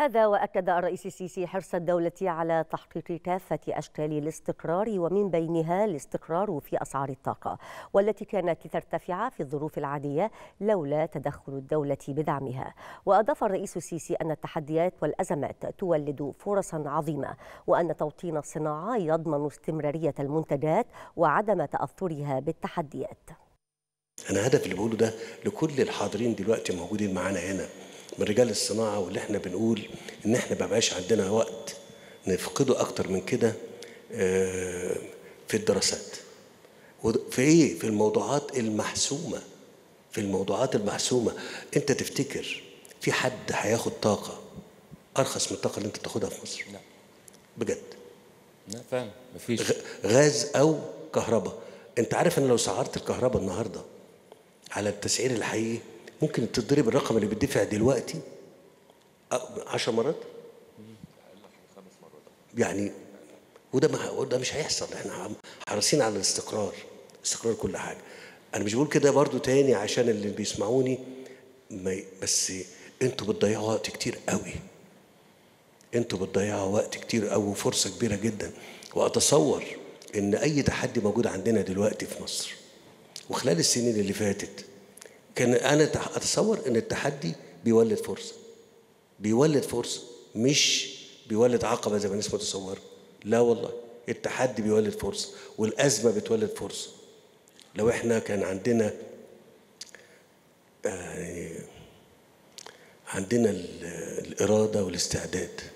هذا وأكد الرئيس السيسي حرص الدولة على تحقيق كافة أشكال الاستقرار، ومن بينها الاستقرار في أسعار الطاقة، والتي كانت لترتفع في الظروف العادية لولا تدخل الدولة بدعمها. وأضاف الرئيس السيسي أن التحديات والأزمات تولد فرصا عظيمة، وأن توطين الصناعة يضمن استمرارية المنتجات وعدم تأثرها بالتحديات. أنا الهدف اللي بقوله ده لكل الحاضرين دلوقتي موجودين معانا هنا من رجال الصناعة، واللي احنا بنقول إن احنا ما بقاش عندنا وقت نفقده أكتر من كده في الدراسات. في إيه؟ في الموضوعات المحسومة. في الموضوعات المحسومة. أنت تفتكر في حد هياخد طاقة أرخص من الطاقة اللي أنت تاخدها في مصر؟ لا بجد. لا فعلا مفيش. غاز أو كهرباء. أنت عارف أن لو سعرت الكهرباء النهاردة على التسعير الحقيقي ممكن تضرب الرقم اللي بيدفع دلوقتي 10 مرات يعني. وده مش هيحصل. احنا حريصين على الاستقرار، استقرار كل حاجه. انا مش بقول كده برضو تاني عشان اللي بيسمعوني بس انتوا بتضيعوا وقت كتير قوي. انتوا بتضيعوا وقت كتير قوي وفرصه كبيره جدا. واتصور ان اي تحدي موجود عندنا دلوقتي في مصر وخلال السنين اللي فاتت كان انا اتصور ان التحدي بيولد فرصه. بيولد فرصه، مش بيولد عقبه زي ما الناس متصوره. لا والله، التحدي بيولد فرصه والازمه بتولد فرصه. لو احنا كان عندنا عندنا الاراده والاستعداد